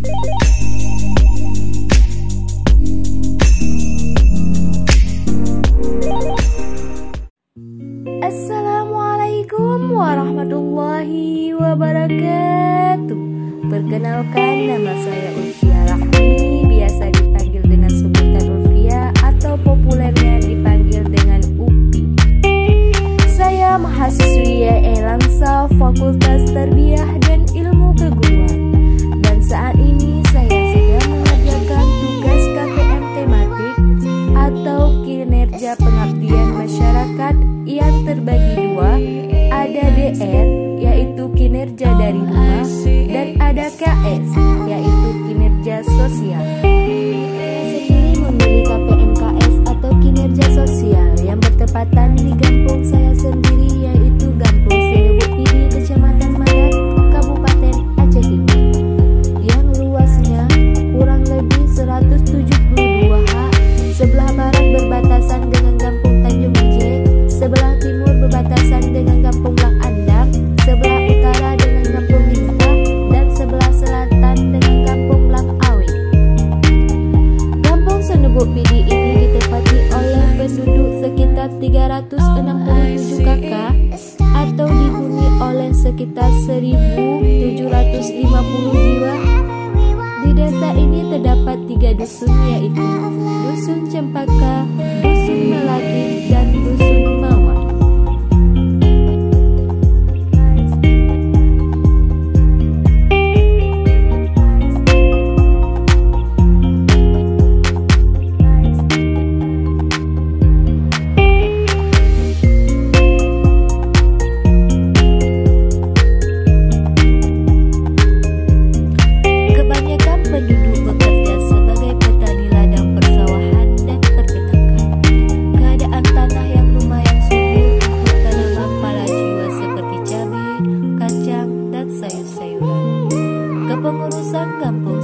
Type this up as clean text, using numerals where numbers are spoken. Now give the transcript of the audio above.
Assalamualaikum warahmatullahi wabarakatuh. Perkenalkan, nama saya Ulfia Rahmi, biasa dipanggil dengan sebutan Ulfia atau populernya dipanggil dengan Upi. Saya mahasiswi Elamsa Fakultas Tarbiyah dan Ilmu Keguruan, dan saat ini saya sedang mengerjakan tugas KPM tematik atau kinerja pengabdian masyarakat yang terbagi dua. Ada DR, yaitu kinerja dari rumah, dan ada KS, yaitu kinerja sosial. Saya sendiri memilih KPM KS atau kinerja sosial yang bertepatan di kampung saya sendiri, yaitu Kampung Senebuk Pidi, Kecamatan Madat, Kabupaten Aceh Timur, yang luasnya kurang lebih 172 ha. Sebelah barat berbatasan dengan Kampung Tanjung Bijek, sebelah timur berbatasan dengan Kampung Lang Andam, sebelah utara dengan Kampung Lintah, dan sebelah selatan dengan Kampung Lang Awe. Kampung Senebuk Pidi ini ditempati oleh penduduk sekitar 367 kakak atau dihuni oleh sekitar 1.750 jiwa. Di desa ini terdapat 3 dusun, yaitu Dusun Cempaka, Dusun Melati, dan Dusun Mawar. Kebanyakan penduduk bekerja sebagai petani ladang persawahan dan peternakan. Keadaan tanah yang lumayan subur untuk tanaman pala jiwa seperti cabai, kacang, dan sayur-sayuran. Kepengurusan kampung